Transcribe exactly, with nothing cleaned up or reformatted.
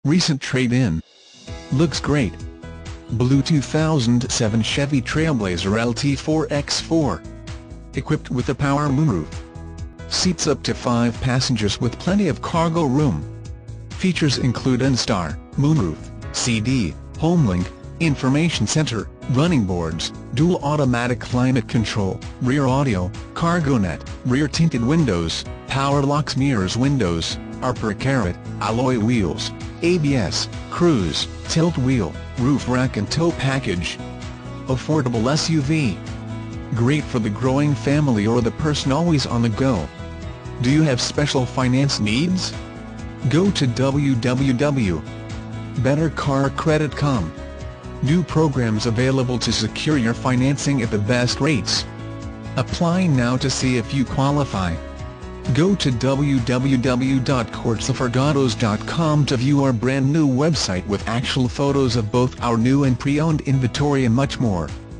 Recent trade-in. Looks great. Blue two thousand seven Chevy Trailblazer L T four by four. Equipped with a power moonroof. Seats up to five passengers with plenty of cargo room. Features include OnStar, moonroof, C D, HomeLink, information center, running boards, dual automatic climate control, rear audio, CargoNet, rear tinted windows, power locks, mirrors, windows, upper carrot, alloy wheels, A B S, cruise, tilt wheel, roof rack and tow package. Affordable S U V. Great for the growing family or the person always on the go. Do you have special finance needs? Go to w w w dot better car credit dot com. New programs available to secure your financing at the best rates. Apply now to see if you qualify. Go to w w w dot corsaforautos dot com to view our brand new website with actual photos of both our new and pre-owned inventory and much more.